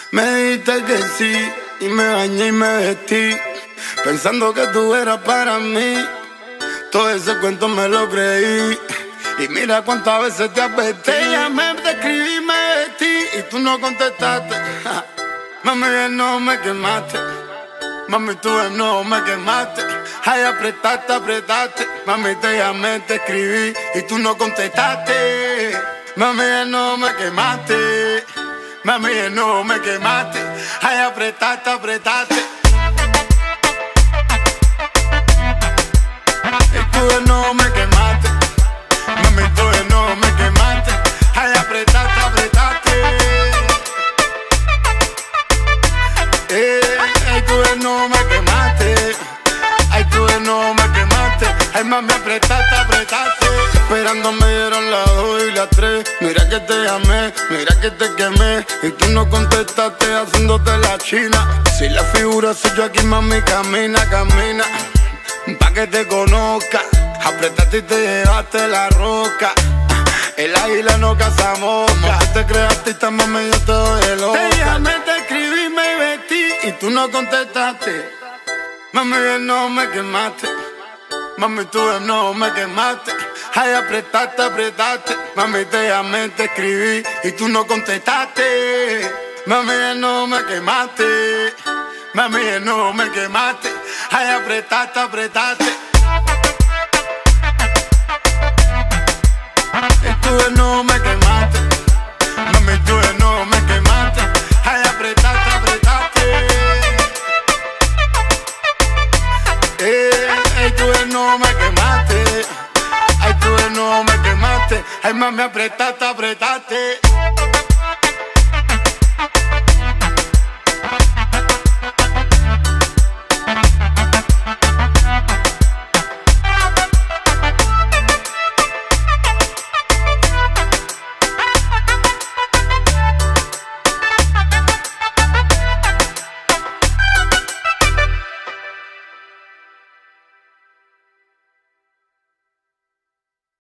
Me dijiste que sí y me bañé y me vestí pensando que tú eras para mí. Todo ese cuento me lo creí y mira cuántas veces te advertí. Te llamé, te escribí, me vestí y tú no contestaste. Mami, de no me quemaste. Mami, tú de no me quemaste. Ay, apretaste, apretaste. Mami, te llamé, te escribí y tú no contestaste. Mami, de no me quemaste. Mami, de no me quemaste. Ay, apretaste, apretaste. Y tú de no me quemaste. Mami, tú de no me quemaste. Ay, apretaste, apretaste. Ay, tú de no me quemaste. Ay, tú de no me quemaste. Ay, mami, apretaste, apretaste. Esperando me dieron las 2 y las 3. Mira que te llamé, mira que te quemé y tú no contestaste haciéndote la china. Si la figura soy yo aquí, mami, camina, camina pa' que te conozca. Apretaste y te llevaste la roca. El águila no caza mosca. Como tú te creas artista, mami, yo te doy el oca. Te llamé, te escribí, me vestí y tú no contestaste. Mami, de no me quemaste. Mami, tú de no me quemaste. Ay, apretaste, apretaste. Mami, te llamé, te escribí y tú no contestaste. Mami, de no me quemaste. Mami, de no me quemaste. Ay, apretaste, apretaste. Y tú de no me quemaste. Mami, tú de no me quemaste. Ay, apretaste, apretaste. Ay, tú de no me quemaste. Ay, tú de no me quemaste. Ay, mami, apretaste, apretaste.